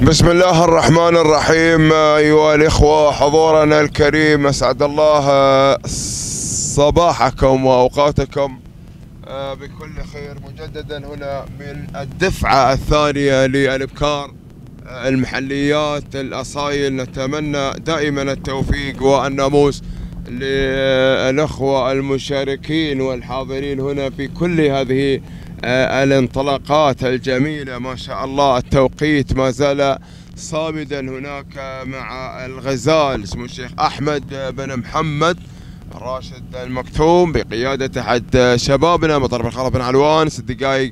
بسم الله الرحمن الرحيم. أيها الإخوة، حضورنا الكريم، أسعد الله صباحكم وأوقاتكم بكل خير مجددا هنا من الدفعة الثانية للإبكار المحليات الأصايل. نتمنى دائما التوفيق والناموس للأخوة المشاركين والحاضرين هنا في كل هذه الانطلاقات الجميلة. ما شاء الله التوقيت ما زال صامدا هناك مع الغزال اسمه الشيخ أحمد بن محمد راشد المكتوم بقيادة أحد شبابنا مطر الخالد بن علوان. 6 دقائق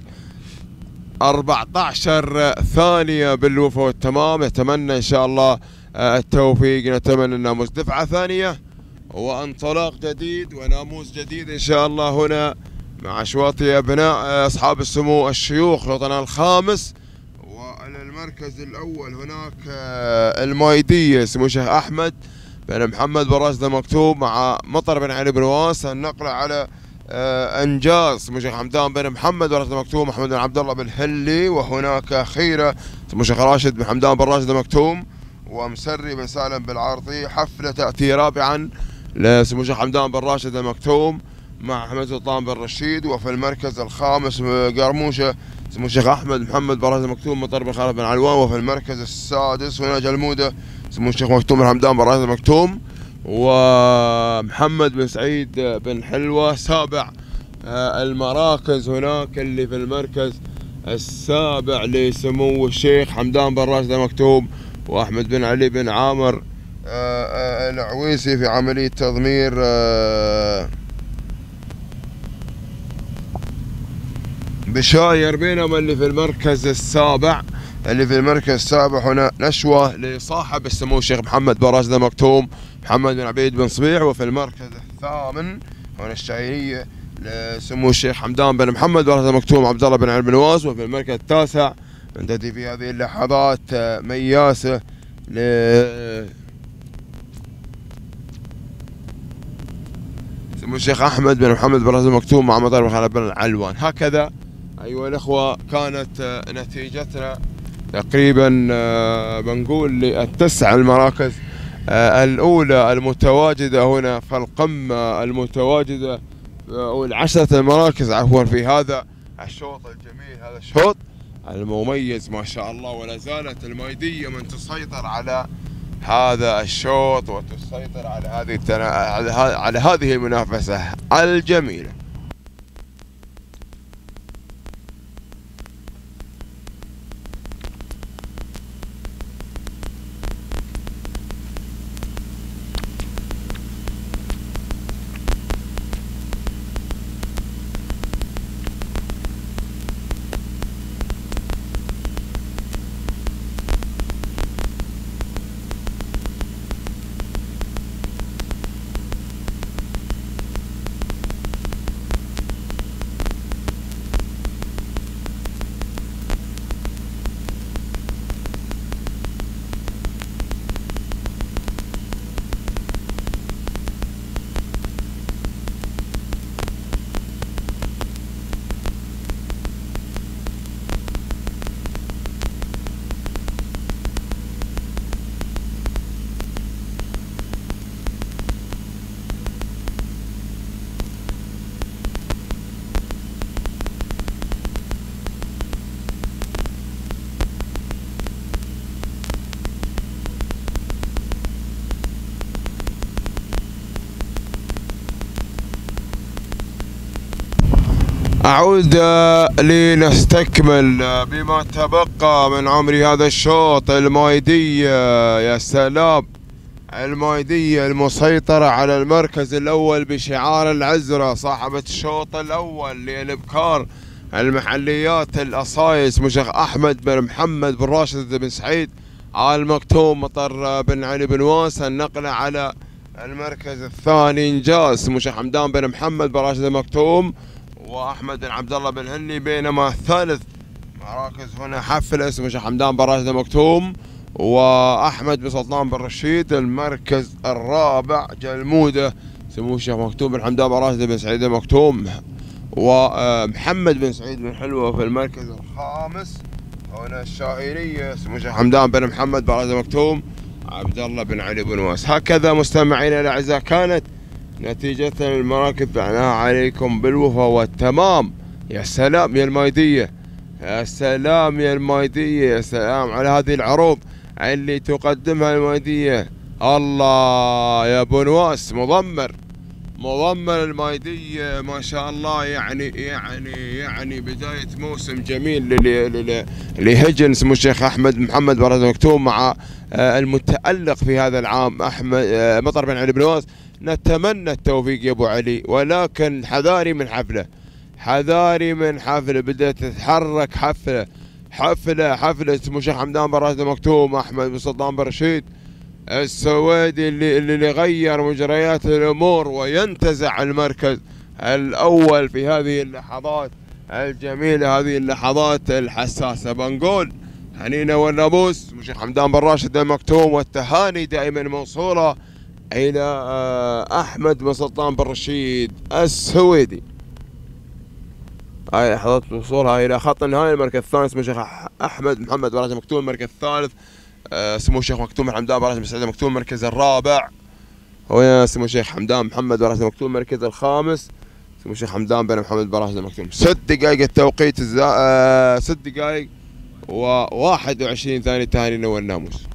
14 ثانية بالوفاء والتمام. نتمنى إن شاء الله التوفيق، نتمنى الناموس دفعة ثانية وانطلاق جديد وناموس جديد إن شاء الله هنا مع أشواطي أبناء أصحاب السمو الشيوخ الوطن الخامس. والمركز الأول هناك المايدية سمو الشيخ أحمد بن محمد بن راشد المكتوم مع مطر بن علي بن واس. النقلة على انجاز سمو الشيخ حمدان بن محمد بن راشد المكتوم محمد بن عبد الله بن هلي. وهناك خيره سمو الشيخ راشد بن حمدان بن راشد المكتوم ومسري بن سالم بالعارضي. حفله تاتي رابعا لسمو الشيخ حمدان بن راشد المكتوم مع احمد سلطان بن رشيد. وفي المركز الخامس قرموشه سمو الشيخ احمد محمد بن راشد المكتوم مطر بن خالد بن علوان. وفي المركز السادس هنا جلموده سمو الشيخ مكتوم بن حمدان بن راشد المكتوم ومحمد بن سعيد بن حلوة. سابع المراكز هناك اللي في المركز السابع لسمو الشيخ حمدان بن راشد المكتوم وأحمد بن علي بن عامر العويسي في عملية تضمير بشاير. بينما اللي في المركز السابع هنا نشوة لصاحب السمو الشيخ محمد بن راشد المكتوم محمد بن عبيد بن صبيح. وفي المركز الثامن هنا الشاعرية لسمو الشيخ حمدان بن محمد بن راشد المكتوم عبد الله بن علي بن واس. وفي المركز التاسع ننتهي في هذه اللحظات مياسة سمو الشيخ أحمد بن محمد بن راشد المكتوم مع مطر بن خالد بن علوان. هكذا أيها الأخوة كانت نتيجتنا تقريبا بنقول للتسع المراكز الأولى المتواجدة هنا في القمة المتواجدة والعشرة المراكز عفوا في هذا الشوط الجميل، هذا الشوط المميز ما شاء الله. ولا زالت المايدية من تسيطر على هذا الشوط وتسيطر على هذه المنافسة الجميلة. أعود لنستكمل بما تبقى من عمر هذا الشوط. المايدية يا سلام، المايدية المسيطرة على المركز الأول بشعار العزرة، صاحبة الشوط الأول للإبكار المحليات الأصايل سمو الشيخ أحمد بن محمد بن راشد بن سعيد آل مكتوم مطر بن علي بن واس. النقلة على المركز الثاني إنجاز سمو الشيخ حمدان بن محمد بن راشد المكتوم واحمد بن عبد الله بن هلي. بينما الثالث مراكز هنا حفله اسمه الشيخ حمدان بن راشد المكتوم واحمد بن سلطان بن رشيد. المركز الرابع جلموده سمو الشيخ مكتوم بن حمدان بن راشد بن سعيد المكتوم ومحمد بن سعيد بن حلوة. في المركز الخامس هنا الشاهينية سمو الشيخ حمدان بن محمد بن راشد مكتوم عبد الله بن علي بن واس. هكذا مستمعينا الاعزاء كانت نتيجة المراكز بعناها عليكم بالوفا والتمام. يا سلام يا المايدية، يا سلام يا المايدية، يا سلام على هذه العروض اللي تقدمها المايدية. الله يا ابو نواس، مضمر المايدية ما شاء الله. يعني بداية موسم جميل لهجن سمو الشيخ احمد محمد بن راشد مكتوم مع المتألق في هذا العام احمد مطر بن علي بن واس. نتمنى التوفيق يا ابو علي، ولكن حذاري من حفله، حذاري من حفله بدأت تتحرك حفله سمو الشيخ حمدان بن راشد مكتوم احمد بن سلطان بن رشيد السويدي اللي غير مجريات الامور وينتزع المركز الاول في هذه اللحظات الجميله، هذه اللحظات الحساسه. بنقول هنينا والنابوس سمو الشيخ حمدان بن راشد المكتوم، والتهاني دائما موصوله الى احمد بن سلطان بن رشيد السويدي. هاي لحظات وصولها الى خط النهايه. المركز الثاني سمو الشيخ احمد محمد بن راشد مكتوم، المركز الثالث سمو الشيخ مكتوم حمدان بن راشد بن سعيد مكتوم، المركز الرابع ويا سمو الشيخ حمدان محمد بن راشد مكتوم، المركز الخامس سمو الشيخ حمدان بن محمد بن راشد مكتوم. 6 دقائق التوقيت 6 دقائق و21 ثانية. تهانينا والناموس.